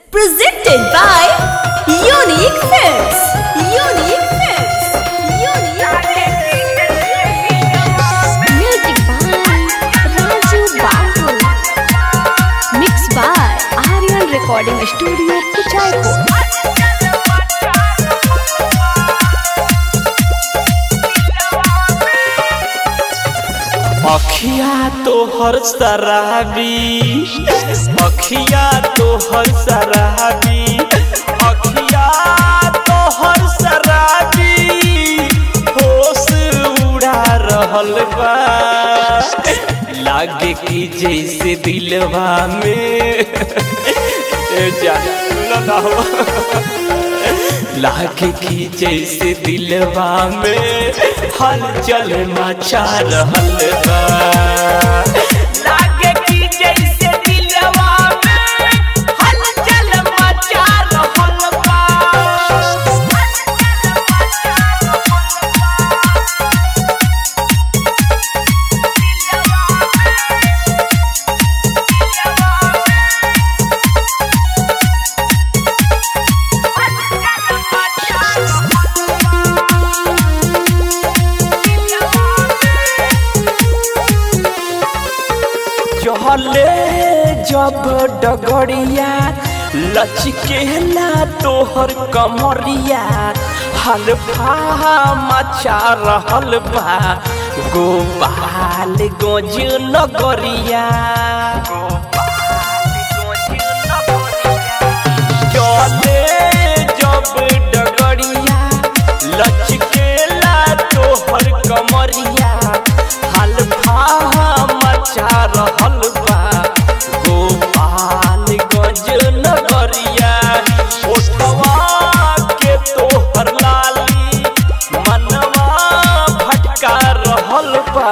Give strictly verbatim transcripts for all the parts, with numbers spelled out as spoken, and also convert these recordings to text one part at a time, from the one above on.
Presented by Unique Films. Unique Films. Unique Films. Music by Raju Babu. Mixed by Aryan Recording Studio, Kuchaipur. अखिया तो हर शराबी, अखिया तो हर शराबी, अखिया तो हर शराबी, होश उड़ा रहल बा। लागे कि जैसे दिलवा में लागे कि जैसे दिलवा में हलचल मचा रहल बा। लागे कि जैसे दिलवा में हलचल मचा रहल बा। चले जब डगड़िया लचकेला तोहर कमरिया, हल्फा मचा रहल बा गोपाल गंज नगरिया। चले जब डगड़िया लचकेला तोहर कमरिया, हल्फा मचा रहल बा गोपाल गंज नगरिया। ओठवा के तोहर लाली मनवा भटका रहल बा।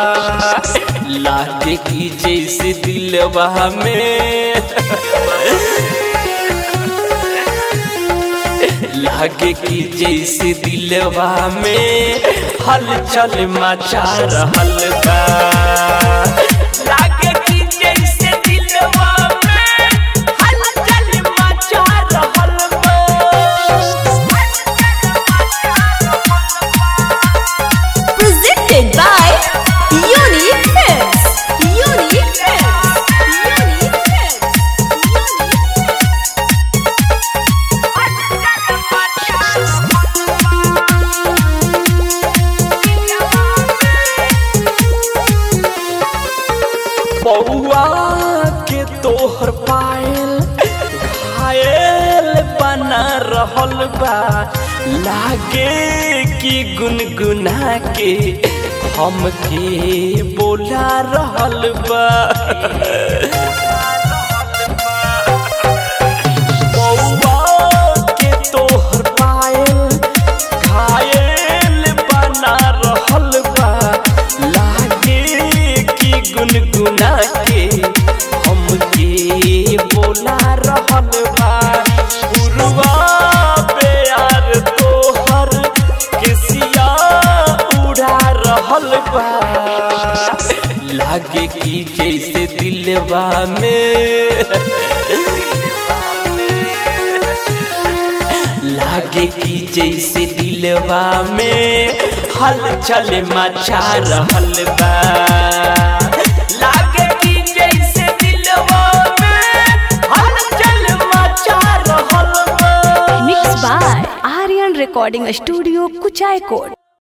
लागे कि जैसे दिलवा में लागे कि जैसे दिलवा में हलचल मचा रहल बा। लागे कि जैसे दिलवा में हलचल मचा रहल बा। Presented by Unique Films. Unique Films. Unique Films. बउआ के तोहर पायल घायल बना रहल बा। लागे कि गुनगुना के हमके बोला रहल बा। बउआ के तोहर पायल घायल बना रहल बा। लागे कि गुनगुना के हमके बोला रहल बा। उर्वा प्यार तोहर केसिया उड़ा रहल बा। लागे कि जैसे दिलवा में लागे कि जैसे दिलवा में हलचल मचा रहल बा। लागे कि जैसे दिलवा में हलचल मचा रहल बा। Mixed by Aryan Recording Studio, Kuchaipur.